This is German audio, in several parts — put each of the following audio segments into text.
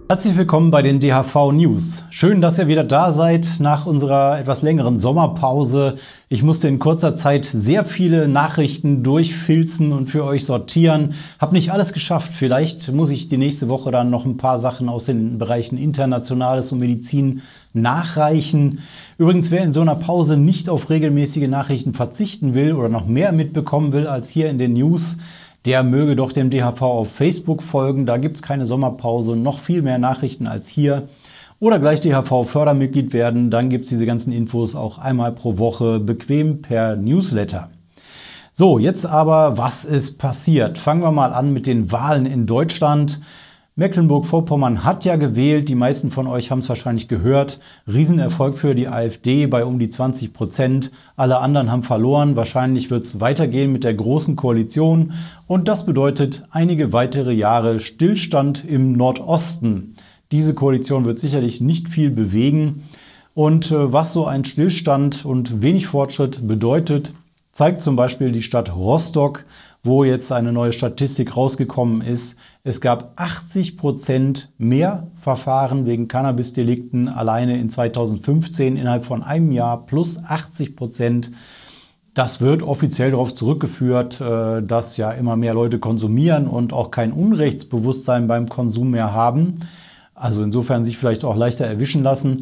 Herzlich willkommen bei den DHV News. Schön, dass ihr wieder da seid nach unserer etwas längeren Sommerpause. Ich musste in kurzer Zeit sehr viele Nachrichten durchfilzen und für euch sortieren. Hab nicht alles geschafft. Vielleicht muss ich die nächste Woche dann noch ein paar Sachen aus den Bereichen Internationales und Medizin nachreichen. Übrigens, wer in so einer Pause nicht auf regelmäßige Nachrichten verzichten will oder noch mehr mitbekommen will als hier in den News, der möge doch dem DHV auf Facebook folgen. Da gibt es keine Sommerpause, noch viel mehr Nachrichten als hier. Oder gleich DHV-Fördermitglied werden, dann gibt es diese ganzen Infos auch einmal pro Woche bequem per Newsletter. So, jetzt aber, was ist passiert? Fangen wir mal an mit den Wahlen in Deutschland. Mecklenburg-Vorpommern hat ja gewählt, die meisten von euch haben es wahrscheinlich gehört. Riesenerfolg für die AfD bei um die 20%. Alle anderen haben verloren. Wahrscheinlich wird es weitergehen mit der Großen Koalition. Und das bedeutet einige weitere Jahre Stillstand im Nordosten. Diese Koalition wird sicherlich nicht viel bewegen. Und was so ein Stillstand und wenig Fortschritt bedeutet, zeigt zum Beispiel die Stadt Rostock, wo jetzt eine neue Statistik rausgekommen ist. Es gab 80% mehr Verfahren wegen Cannabis-Delikten alleine in 2015 innerhalb von einem Jahr plus 80%. Das wird offiziell darauf zurückgeführt, dass ja immer mehr Leute konsumieren und auch kein Unrechtsbewusstsein beim Konsum mehr haben. Also insofern sich vielleicht auch leichter erwischen lassen.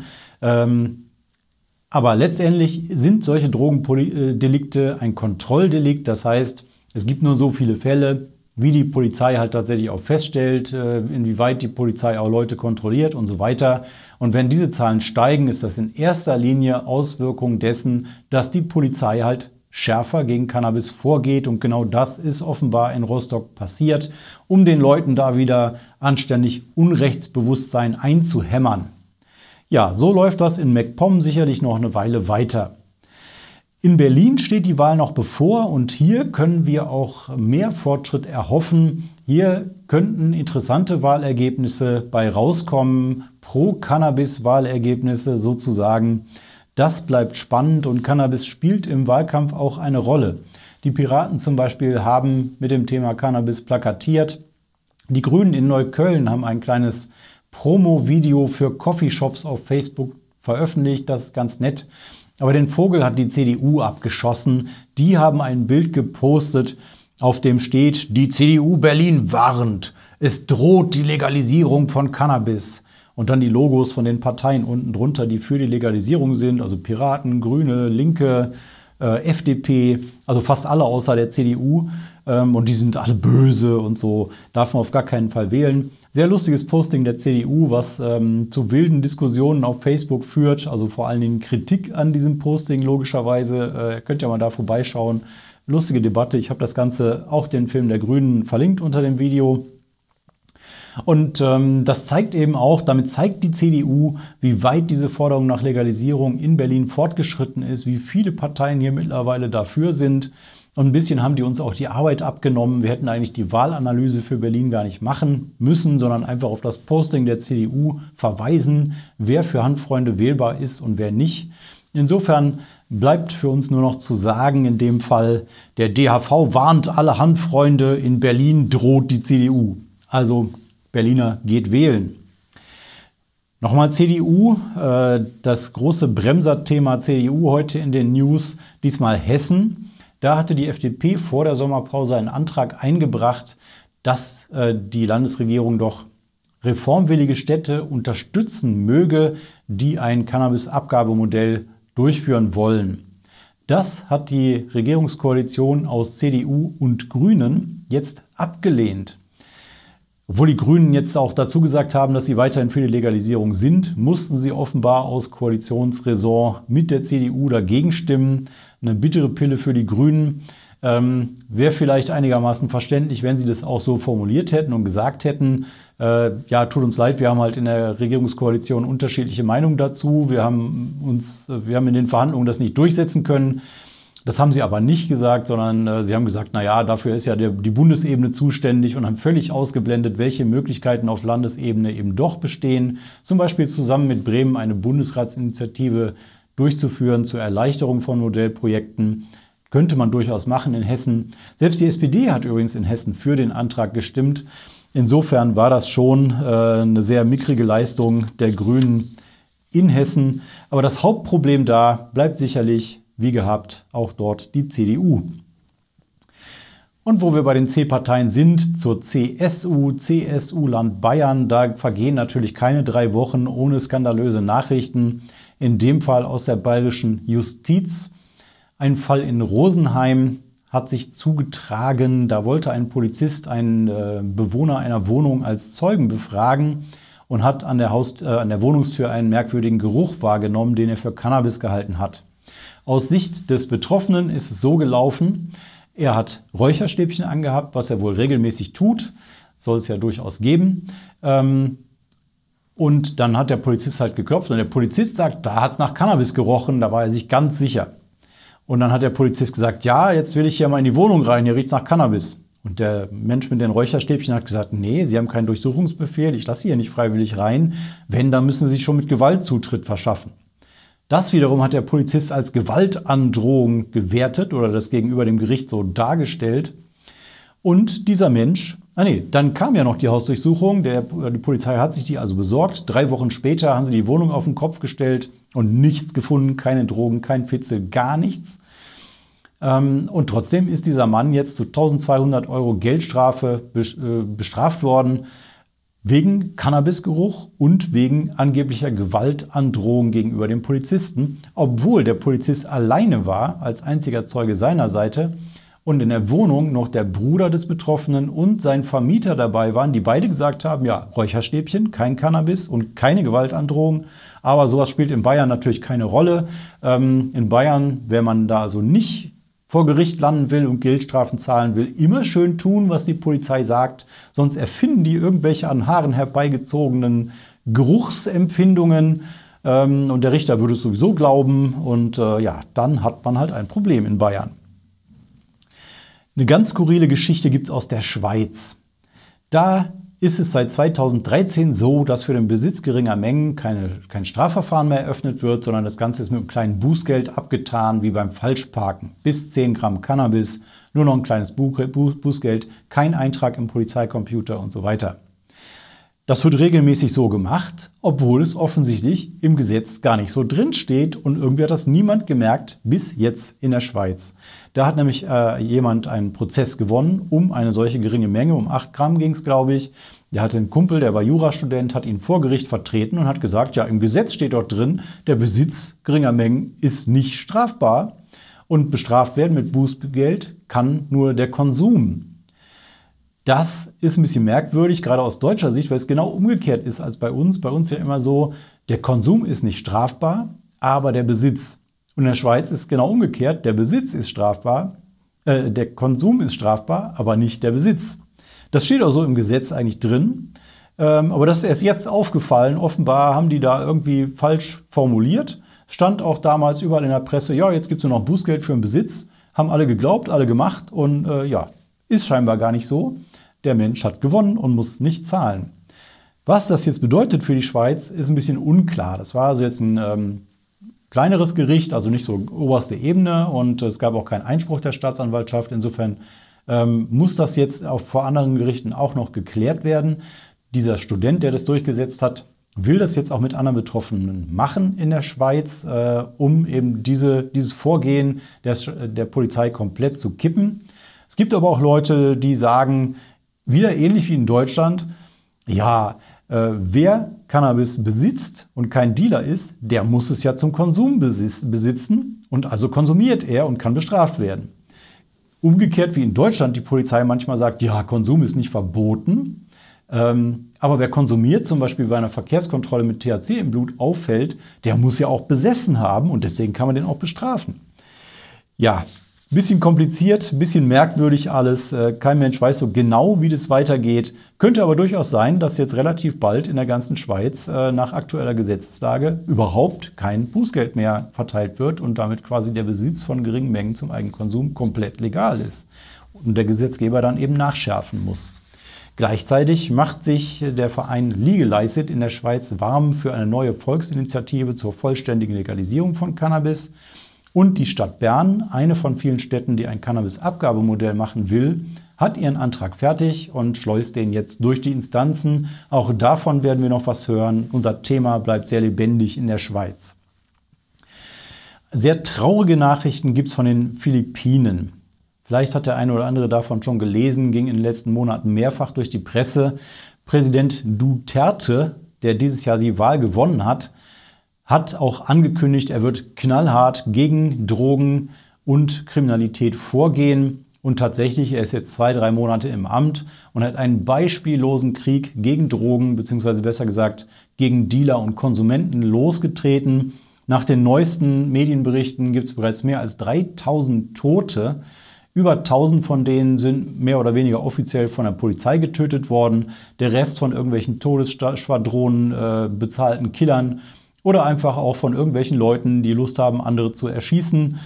Aber letztendlich sind solche Drogendelikte ein Kontrolldelikt. Das heißt, es gibt nur so viele Fälle, wie die Polizei halt tatsächlich auch feststellt, inwieweit die Polizei auch Leute kontrolliert und so weiter. Und wenn diese Zahlen steigen, ist das in erster Linie Auswirkung dessen, dass die Polizei halt schärfer gegen Cannabis vorgeht. Und genau das ist offenbar in Rostock passiert, um den Leuten da wieder anständig Unrechtsbewusstsein einzuhämmern. Ja, so läuft das in MacPom sicherlich noch eine Weile weiter. In Berlin steht die Wahl noch bevor und hier können wir auch mehr Fortschritt erhoffen. Hier könnten interessante Wahlergebnisse bei rauskommen, Pro-Cannabis-Wahlergebnisse sozusagen. Das bleibt spannend und Cannabis spielt im Wahlkampf auch eine Rolle. Die Piraten zum Beispiel haben mit dem Thema Cannabis plakatiert. Die Grünen in Neukölln haben ein kleines Promo-Video für Coffeeshops auf Facebook veröffentlicht. Das ist ganz nett. Aber den Vogel hat die CDU abgeschossen. Die haben ein Bild gepostet, auf dem steht: Die CDU Berlin warnt, es droht die Legalisierung von Cannabis. Und dann die Logos von den Parteien unten drunter, die für die Legalisierung sind, also Piraten, Grüne, Linke, FDP, also fast alle außer der CDU. Und die sind alle böse und so, darf man auf gar keinen Fall wählen. Sehr lustiges Posting der CDU, was zu wilden Diskussionen auf Facebook führt, also vor allen Dingen Kritik an diesem Posting logischerweise. Könnt ihr mal da vorbeischauen. Lustige Debatte. Ich habe das Ganze, auch den Film der Grünen, verlinkt unter dem Video. Und das zeigt eben auch, damit zeigt die CDU, wie weit diese Forderung nach Legalisierung in Berlin fortgeschritten ist, wie viele Parteien hier mittlerweile dafür sind. Und ein bisschen haben die uns auch die Arbeit abgenommen. Wir hätten eigentlich die Wahlanalyse für Berlin gar nicht machen müssen, sondern einfach auf das Posting der CDU verweisen, wer für Hanffreunde wählbar ist und wer nicht. Insofern bleibt für uns nur noch zu sagen, in dem Fall, der DHV warnt alle Hanffreunde, in Berlin droht die CDU. Also Berliner, geht wählen. Nochmal CDU, das große Bremserthema CDU heute in den News, diesmal Hessen. Da hatte die FDP vor der Sommerpause einen Antrag eingebracht, dass die Landesregierung doch reformwillige Städte unterstützen möge, die ein Cannabis-Abgabemodell durchführen wollen. Das hat die Regierungskoalition aus CDU und Grünen jetzt abgelehnt. Obwohl die Grünen jetzt auch dazu gesagt haben, dass sie weiterhin für die Legalisierung sind, mussten sie offenbar aus Koalitionsräson mit der CDU dagegen stimmen. Eine bittere Pille für die Grünen. Wäre vielleicht einigermaßen verständlich, wenn sie das auch so formuliert hätten und gesagt hätten, ja, tut uns leid, wir haben halt in der Regierungskoalition unterschiedliche Meinungen dazu. Wir haben in den Verhandlungen das nicht durchsetzen können. Das haben sie aber nicht gesagt, sondern sie haben gesagt, naja, dafür ist ja die Bundesebene zuständig und haben völlig ausgeblendet, welche Möglichkeiten auf Landesebene eben doch bestehen. Zum Beispiel zusammen mit Bremen eine Bundesratsinitiative durchzuführen zur Erleichterung von Modellprojekten. Könnte man durchaus machen in Hessen. Selbst die SPD hat übrigens in Hessen für den Antrag gestimmt. Insofern war das schon eine sehr mickrige Leistung der Grünen in Hessen. Aber das Hauptproblem da bleibt sicherlich, wie gehabt, auch dort die CDU. Und wo wir bei den C-Parteien sind, zur CSU, CSU-Land Bayern, da vergehen natürlich keine 3 Wochen ohne skandalöse Nachrichten. In dem Fall aus der bayerischen Justiz. Ein Fall in Rosenheim hat sich zugetragen. Da wollte ein Polizist einen Bewohner einer Wohnung als Zeugen befragen und hat an der Wohnungstür einen merkwürdigen Geruch wahrgenommen, den er für Cannabis gehalten hat. Aus Sicht des Betroffenen ist es so gelaufen: Er hat Räucherstäbchen angehabt, was er wohl regelmäßig tut, soll es ja durchaus geben. Und dann hat der Polizist halt geklopft und der Polizist sagt, da hat es nach Cannabis gerochen, da war er sich ganz sicher. Und dann hat der Polizist gesagt, ja, jetzt will ich hier mal in die Wohnung rein, hier riecht es nach Cannabis. Und der Mensch mit den Räucherstäbchen hat gesagt, nee, Sie haben keinen Durchsuchungsbefehl, ich lasse Sie hier nicht freiwillig rein. Wenn, dann müssen Sie sich schon mit Gewalt Zutritt verschaffen. Das wiederum hat der Polizist als Gewaltandrohung gewertet oder das gegenüber dem Gericht so dargestellt. Und dieser Mensch, dann kam ja noch die Hausdurchsuchung, die Polizei hat sich die also besorgt. 3 Wochen später haben sie die Wohnung auf den Kopf gestellt und nichts gefunden, keine Drogen, kein Fitzel, gar nichts. Und trotzdem ist dieser Mann jetzt zu 1200 € Geldstrafe bestraft worden, wegen Cannabisgeruch und wegen angeblicher Gewaltandrohung gegenüber dem Polizisten, obwohl der Polizist alleine war, als einziger Zeuge seiner Seite, und in der Wohnung noch der Bruder des Betroffenen und sein Vermieter dabei waren, die beide gesagt haben, ja, Räucherstäbchen, kein Cannabis und keine Gewaltandrohung. Aber sowas spielt in Bayern natürlich keine Rolle. In Bayern, wenn man da also nicht vor Gericht landen will und Geldstrafen zahlen will, immer schön tun, was die Polizei sagt. Sonst erfinden die irgendwelche an Haaren herbeigezogenen Geruchsempfindungen. Und der Richter würde es sowieso glauben. Und dann hat man halt ein Problem in Bayern. Eine ganz skurrile Geschichte gibt es aus der Schweiz. Da ist es seit 2013 so, dass für den Besitz geringer Mengen kein Strafverfahren mehr eröffnet wird, sondern das Ganze ist mit einem kleinen Bußgeld abgetan, wie beim Falschparken. Bis 10 Gramm Cannabis, nur noch ein kleines Bußgeld, kein Eintrag im Polizeicomputer und so weiter. Das wird regelmäßig so gemacht, obwohl es offensichtlich im Gesetz gar nicht so drin steht und irgendwie hat das niemand gemerkt, bis jetzt in der Schweiz. Da hat nämlich jemand einen Prozess gewonnen um eine solche geringe Menge, um 8 Gramm ging es, glaube ich. Der hatte einen Kumpel, der war Jurastudent, hat ihn vor Gericht vertreten und hat gesagt, ja, im Gesetz steht dort drin, der Besitz geringer Mengen ist nicht strafbar und bestraft werden mit Bußgeld kann nur der Konsum. Das ist ein bisschen merkwürdig, gerade aus deutscher Sicht, weil es genau umgekehrt ist als bei uns. Bei uns ja immer so, der Konsum ist nicht strafbar, aber der Besitz. Und in der Schweiz ist es genau umgekehrt, der Besitz ist strafbar, der Konsum ist strafbar, aber nicht der Besitz. Das steht auch so im Gesetz eigentlich drin, aber das ist erst jetzt aufgefallen. Offenbar haben die da irgendwie falsch formuliert. Stand auch damals überall in der Presse, ja, jetzt gibt es nur noch Bußgeld für den Besitz. Haben alle geglaubt, alle gemacht und ist scheinbar gar nicht so. Der Mensch hat gewonnen und muss nicht zahlen. Was das jetzt bedeutet für die Schweiz, ist ein bisschen unklar. Das war also jetzt ein kleineres Gericht, also nicht so oberste Ebene und es gab auch keinen Einspruch der Staatsanwaltschaft. Insofern muss das jetzt auch vor anderen Gerichten auch noch geklärt werden. Dieser Student, der das durchgesetzt hat, will das jetzt auch mit anderen Betroffenen machen in der Schweiz, um eben dieses Vorgehen der Polizei komplett zu kippen. Es gibt aber auch Leute, die sagen, wieder ähnlich wie in Deutschland, ja, wer Cannabis besitzt und kein Dealer ist, der muss es ja zum Konsum besitzen und also konsumiert er und kann bestraft werden. Umgekehrt wie in Deutschland die Polizei manchmal sagt, ja, Konsum ist nicht verboten, aber wer konsumiert, zum Beispiel bei einer Verkehrskontrolle mit THC im Blut auffällt, der muss ja auch besessen haben und deswegen kann man den auch bestrafen. Ja, bisschen kompliziert, ein bisschen merkwürdig alles. Kein Mensch weiß so genau, wie das weitergeht. Könnte aber durchaus sein, dass jetzt relativ bald in der ganzen Schweiz nach aktueller Gesetzeslage überhaupt kein Bußgeld mehr verteilt wird und damit quasi der Besitz von geringen Mengen zum Eigenkonsum komplett legal ist. Und der Gesetzgeber dann eben nachschärfen muss. Gleichzeitig macht sich der Verein Legalize It in der Schweiz warm für eine neue Volksinitiative zur vollständigen Legalisierung von Cannabis. Und die Stadt Bern, eine von vielen Städten, die ein Cannabis-Abgabemodell machen will, hat ihren Antrag fertig und schleust den jetzt durch die Instanzen. Auch davon werden wir noch was hören. Unser Thema bleibt sehr lebendig in der Schweiz. Sehr traurige Nachrichten gibt es von den Philippinen. Vielleicht hat der eine oder andere davon schon gelesen, ging in den letzten Monaten mehrfach durch die Presse. Präsident Duterte, der dieses Jahr die Wahl gewonnen hat, hat auch angekündigt, er wird knallhart gegen Drogen und Kriminalität vorgehen. Und tatsächlich, er ist jetzt 2-3 Monate im Amt und hat einen beispiellosen Krieg gegen Drogen, beziehungsweise besser gesagt gegen Dealer und Konsumenten losgetreten. Nach den neuesten Medienberichten gibt es bereits mehr als 3000 Tote. Über 1000 von denen sind mehr oder weniger offiziell von der Polizei getötet worden. Der Rest von irgendwelchen Todesschwadronen, bezahlten Killern oder einfach auch von irgendwelchen Leuten, die Lust haben, andere zu erschießen.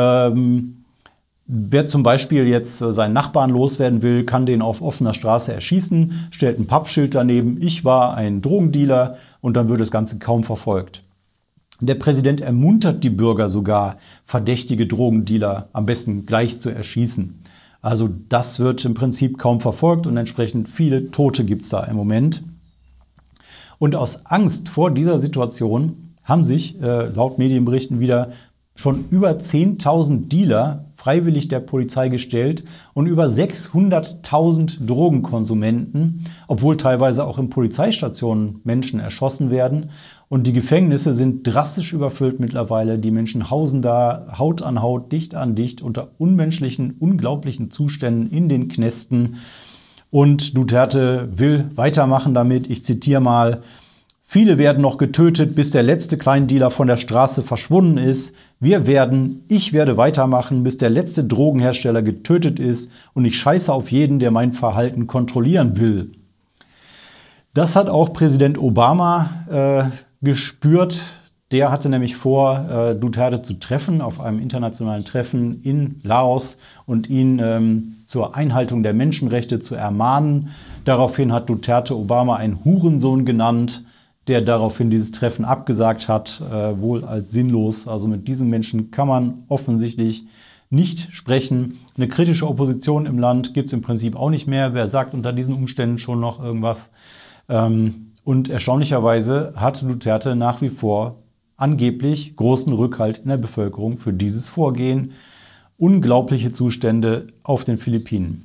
Wer zum Beispiel jetzt seinen Nachbarn loswerden will, kann den auf offener Straße erschießen, stellt ein Pappschild daneben, ich war ein Drogendealer, und dann wird das Ganze kaum verfolgt. Der Präsident ermuntert die Bürger sogar, verdächtige Drogendealer am besten gleich zu erschießen. Also das wird im Prinzip kaum verfolgt und entsprechend viele Tote gibt es da im Moment. Und aus Angst vor dieser Situation haben sich laut Medienberichten wieder schon über 10.000 Dealer freiwillig der Polizei gestellt und über 600.000 Drogenkonsumenten, obwohl teilweise auch in Polizeistationen Menschen erschossen werden. Und die Gefängnisse sind drastisch überfüllt mittlerweile. Die Menschen hausen da Haut an Haut, dicht an dicht, unter unmenschlichen, unglaublichen Zuständen in den Knästen. Und Duterte will weitermachen damit. Ich zitiere mal: Viele werden noch getötet, bis der letzte Kleindealer von der Straße verschwunden ist. Ich werde weitermachen, bis der letzte Drogenhersteller getötet ist. Und ich scheiße auf jeden, der mein Verhalten kontrollieren will. Das hat auch Präsident Obama gespürt. Der hatte nämlich vor, Duterte zu treffen auf einem internationalen Treffen in Laos und ihn zur Einhaltung der Menschenrechte zu ermahnen. Daraufhin hat Duterte Obama einen Hurensohn genannt, der daraufhin dieses Treffen abgesagt hat, wohl als sinnlos. Also mit diesem Menschen kann man offensichtlich nicht sprechen. Eine kritische Opposition im Land gibt es im Prinzip auch nicht mehr. Wer sagt unter diesen Umständen schon noch irgendwas? Und erstaunlicherweise hat Duterte nach wie vor angeblich großen Rückhalt in der Bevölkerung für dieses Vorgehen. Unglaubliche Zustände auf den Philippinen.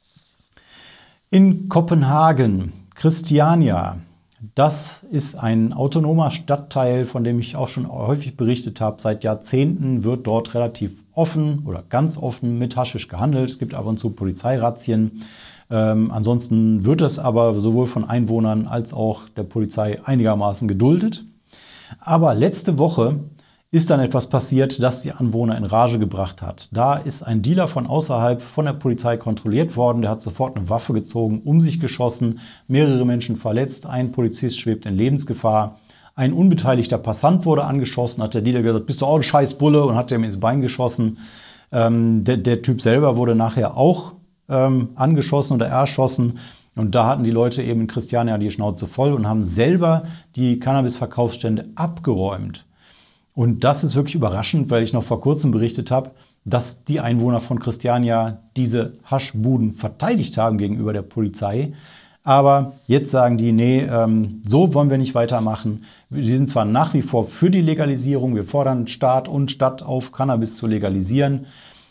In Kopenhagen, Christiania. Das ist ein autonomer Stadtteil, von dem ich auch schon häufig berichtet habe. Seit Jahrzehnten wird dort relativ offen oder ganz offen mit Haschisch gehandelt. Es gibt ab und zu Polizeirazzien. Ansonsten wird es aber sowohl von Einwohnern als auch der Polizei einigermaßen geduldet. Aber letzte Woche ist dann etwas passiert, das die Anwohner in Rage gebracht hat. Da ist ein Dealer von außerhalb von der Polizei kontrolliert worden. Der hat sofort eine Waffe gezogen, um sich geschossen, mehrere Menschen verletzt, ein Polizist schwebt in Lebensgefahr. Ein unbeteiligter Passant wurde angeschossen, hat der Dealer gesagt, bist du auch ein Scheißbulle, und hat ihm ins Bein geschossen. Der Typ selber wurde nachher auch angeschossen oder erschossen. Und da hatten die Leute eben in Christiania die Schnauze voll und haben selber die Cannabis-Verkaufsstände abgeräumt. Und das ist wirklich überraschend, weil ich noch vor kurzem berichtet habe, dass die Einwohner von Christiania diese Haschbuden verteidigt haben gegenüber der Polizei. Aber jetzt sagen die, nee, so wollen wir nicht weitermachen. Wir sind zwar nach wie vor für die Legalisierung, wir fordern Staat und Stadt auf, Cannabis zu legalisieren,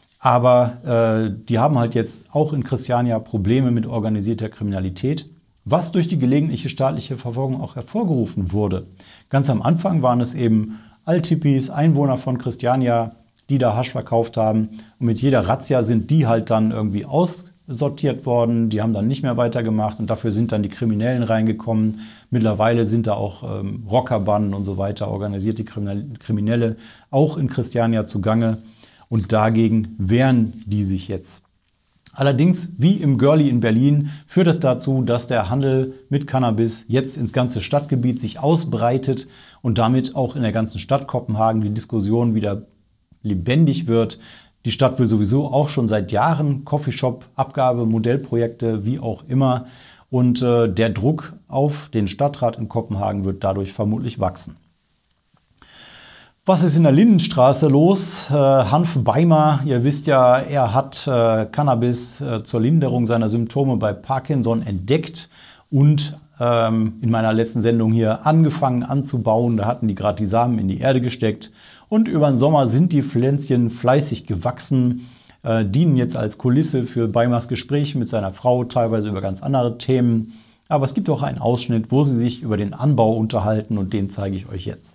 aber die haben halt jetzt auch in Christiania Probleme mit organisierter Kriminalität, was durch die gelegentliche staatliche Verfolgung auch hervorgerufen wurde. Ganz am Anfang waren es eben Altipis, Einwohner von Christiania, die da Hasch verkauft haben. Und mit jeder Razzia sind die halt dann irgendwie aussortiert worden. Die haben dann nicht mehr weitergemacht und dafür sind dann die Kriminellen reingekommen. Mittlerweile sind da auch Rockerbanden und so weiter, organisierte Kriminelle auch in Christiania zugange. Und dagegen wehren die sich jetzt. Allerdings, wie im Görli in Berlin, führt es dazu, dass der Handel mit Cannabis jetzt ins ganze Stadtgebiet sich ausbreitet und damit auch in der ganzen Stadt Kopenhagen die Diskussion wieder lebendig wird. Die Stadt will sowieso auch schon seit Jahren Coffeeshop, Abgabe, Modellprojekte, wie auch immer. Und der Druck auf den Stadtrat in Kopenhagen wird dadurch vermutlich wachsen. Was ist in der Lindenstraße los? Hanf Beimer, ihr wisst ja, er hat Cannabis zur Linderung seiner Symptome bei Parkinson entdeckt und in meiner letzten Sendung hier angefangen anzubauen. Da hatten die gerade die Samen in die Erde gesteckt und über den Sommer sind die Pflänzchen fleißig gewachsen, dienen jetzt als Kulisse für Beimers Gespräche mit seiner Frau, teilweise über ganz andere Themen. Aber es gibt auch einen Ausschnitt, wo sie sich über den Anbau unterhalten und den zeige ich euch jetzt.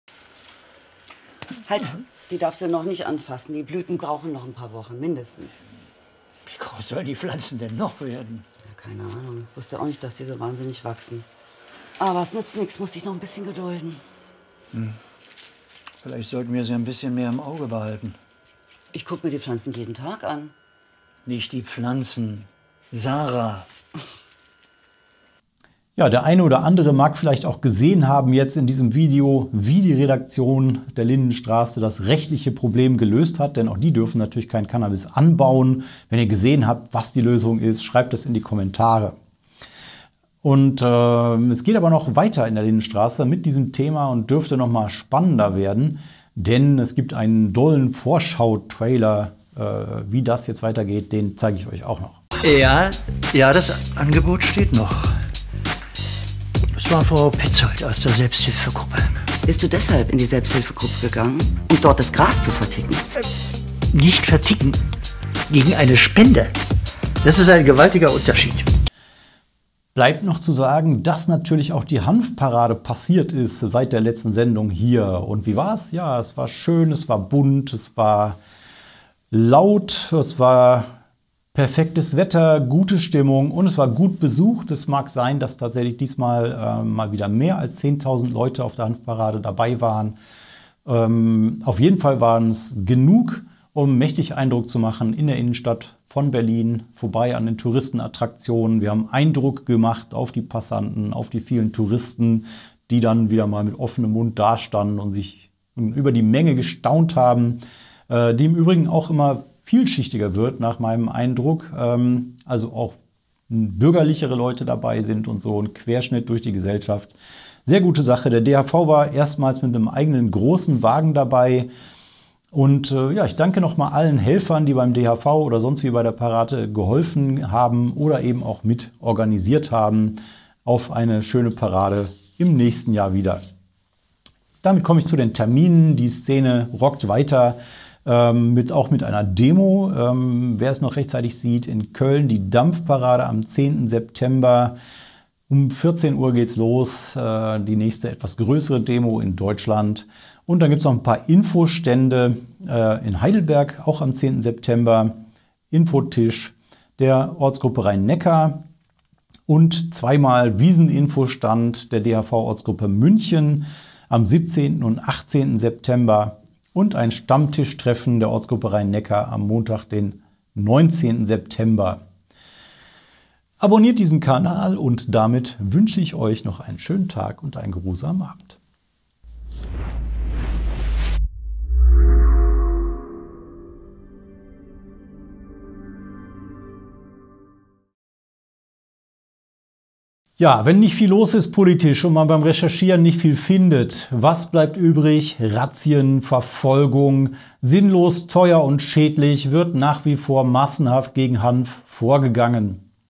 Halt, die darfst du noch nicht anfassen. Die Blüten brauchen noch ein paar Wochen, mindestens. Wie groß sollen die Pflanzen denn noch werden? Ja, keine Ahnung. Ich wusste auch nicht, dass die so wahnsinnig wachsen. Aber es nützt nichts, muss dich noch ein bisschen gedulden. Vielleicht sollten wir sie ein bisschen mehr im Auge behalten. Ich gucke mir die Pflanzen jeden Tag an. Nicht die Pflanzen, Sarah. Ja, der eine oder andere mag vielleicht auch gesehen haben jetzt in diesem Video, wie die Redaktion der Lindenstraße das rechtliche Problem gelöst hat, denn auch die dürfen natürlich kein Cannabis anbauen. Wenn ihr gesehen habt, was die Lösung ist, schreibt das in die Kommentare. Und es geht aber noch weiter in der Lindenstraße mit diesem Thema und dürfte noch mal spannender werden, denn es gibt einen dollen Vorschau-Trailer, wie das jetzt weitergeht, den zeige ich euch auch noch. Ja, das Angebot steht noch. Das war Frau Petzold aus der Selbsthilfegruppe. Bist du deshalb in die Selbsthilfegruppe gegangen, um dort das Gras zu verticken? Nicht verticken, gegen eine Spende. Das ist ein gewaltiger Unterschied. Bleibt noch zu sagen, dass natürlich auch die Hanfparade passiert ist seit der letzten Sendung hier. Und wie war es? Ja, es war schön, es war bunt, es war laut, es war perfektes Wetter, gute Stimmung und es war gut besucht. Es mag sein, dass tatsächlich diesmal mal wieder mehr als 10.000 Leute auf der Hanfparade dabei waren. Auf jeden Fall waren es genug, um mächtig Eindruck zu machen in der Innenstadt von Berlin, vorbei an den Touristenattraktionen. Wir haben Eindruck gemacht auf die Passanten, auf die vielen Touristen, die dann wieder mal mit offenem Mund dastanden und sich über die Menge gestaunt haben, die im Übrigen auch immer vielschichtiger wird, nach meinem Eindruck. Also auch bürgerlichere Leute dabei sind und so ein Querschnitt durch die Gesellschaft. Sehr gute Sache. Der DHV war erstmals mit einem eigenen großen Wagen dabei. Und ja, ich danke nochmal allen Helfern, die beim DHV oder sonst wie bei der Parade geholfen haben oder eben auch mit organisiert haben auf eine schöne Parade im nächsten Jahr wieder. Damit komme ich zu den Terminen. Die Szene rockt weiter. Auch mit einer Demo, wer es noch rechtzeitig sieht, in Köln die Dampfparade am 10. September. Um 14 Uhr geht's los, die nächste etwas größere Demo in Deutschland. Und dann gibt es noch ein paar Infostände in Heidelberg, auch am 10. September. Infotisch der Ortsgruppe Rhein-Neckar und zweimal Wieseninfostand der DHV-Ortsgruppe München am 17. und 18. September. Und ein Stammtischtreffen der Ortsgruppe Rhein-Neckar am Montag, den 19. September. Abonniert diesen Kanal und damit wünsche ich euch noch einen schönen Tag und einen geruhsamen Abend. Ja, wenn nicht viel los ist politisch und man beim Recherchieren nicht viel findet, was bleibt übrig? Razzien, Verfolgung, sinnlos, teuer und schädlich wird nach wie vor massenhaft gegen Hanf vorgegangen.